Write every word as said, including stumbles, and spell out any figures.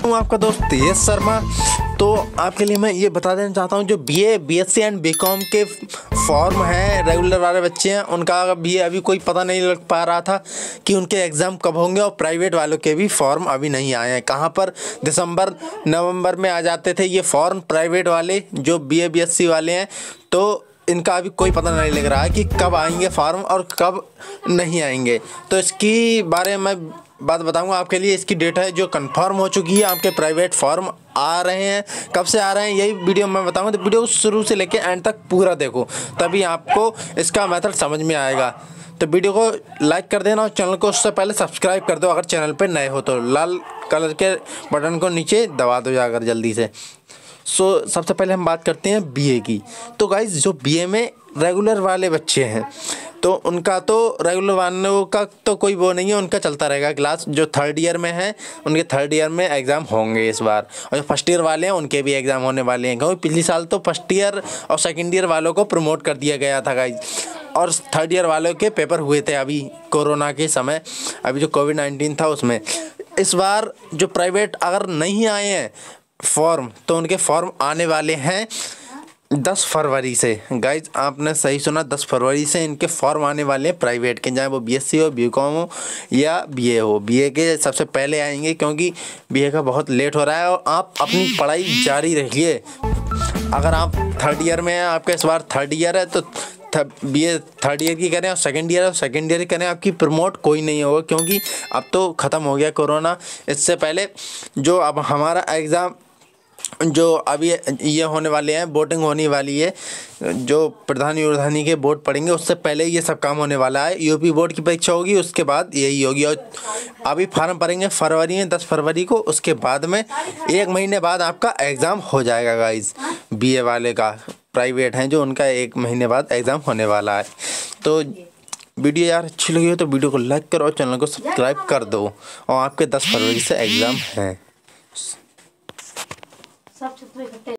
हूँ आपका दोस्त तेज शर्मा। तो आपके लिए मैं ये बता देना चाहता हूँ, जो बीए, बीएससी एंड बीकॉम के फॉर्म हैं, रेगुलर वाले बच्चे हैं, उनका भी अभी कोई पता नहीं लग पा रहा था कि उनके एग्ज़ाम कब होंगे। और प्राइवेट वालों के भी फॉर्म अभी नहीं आए हैं। कहाँ पर दिसंबर नवंबर में आ जाते थे ये फॉर्म प्राइवेट वाले, जो बीए बीएससी वाले हैं। तो इनका अभी कोई पता नहीं लग रहा है कि कब आएंगे फॉर्म और कब नहीं आएंगे। तो इसकी बारे में बात बताऊंगा आपके लिए। इसकी डेट है जो कंफर्म हो चुकी है, आपके प्राइवेट फॉर्म आ रहे हैं। कब से आ रहे हैं यही वीडियो में बताऊंगा। तो वीडियो शुरू से लेकर एंड तक पूरा देखो, तभी आपको इसका मेथड समझ में आएगा। तो वीडियो को लाइक कर देना और चैनल को उससे पहले सब्सक्राइब कर दो। अगर चैनल पर नए हो तो लाल कलर के बटन को नीचे दबा दो जाकर जल्दी से। सो so, सबसे पहले हम बात करते हैं बीए की। तो गाइज, जो बीए में रेगुलर वाले बच्चे हैं, तो उनका तो रेगुलर वालों का तो कोई वो नहीं है, उनका चलता रहेगा क्लास। जो थर्ड ईयर में हैं उनके थर्ड ईयर में एग्ज़ाम होंगे इस बार। और जो फर्स्ट ईयर वाले हैं उनके भी एग्ज़ाम होने वाले हैं, क्योंकि पिछले साल तो फर्स्ट ईयर और सेकेंड ईयर वालों को प्रमोट कर दिया गया था गाइज। और थर्ड ईयर वालों के पेपर हुए थे अभी कोरोना के समय, अभी जो कोविड नाइन्टीन था उसमें। इस बार जो प्राइवेट अगर नहीं आए हैं फॉर्म, तो उनके फॉर्म आने वाले हैं दस फरवरी से। गाइज, आपने सही सुना, दस फरवरी से इनके फॉर्म आने वाले हैं प्राइवेट के, चाहे वो बीएससी हो, बीकॉम हो या बीए हो। बीए के सबसे पहले आएंगे, क्योंकि बीए का बहुत लेट हो रहा है। और आप अपनी पढ़ाई जारी रखिए। अगर आप थर्ड ईयर में हैं, आपका इस बार थर्ड ईयर है, तो बीए थर्ड ईयर की करें और सेकेंड ईयर और सेकेंड ईयर की करें, आपकी प्रमोट कोई नहीं होगा, क्योंकि अब तो ख़त्म हो गया कोरोना। इससे पहले जो अब हमारा एग्ज़ाम जो अभी ये होने वाले हैं, वोटिंग होने वाली है, जो प्रधान प्रधानी के वोट पड़ेंगे, उससे पहले ये सब काम होने वाला है। यूपी बोर्ड की परीक्षा होगी, उसके बाद यही होगी। और अभी फार्म भरेंगे फरवरी में, दस फरवरी को। उसके बाद में एक महीने बाद आपका एग्ज़ाम हो जाएगा गाइज। बीए वाले का प्राइवेट हैं जो, उनका एक महीने बाद एग्ज़ाम होने वाला है। तो वीडियो यार अच्छी लगी हो तो वीडियो को लाइक करो और चैनल को सब्सक्राइब कर दो। और आपके दस फरवरी से एग्ज़ाम हैं।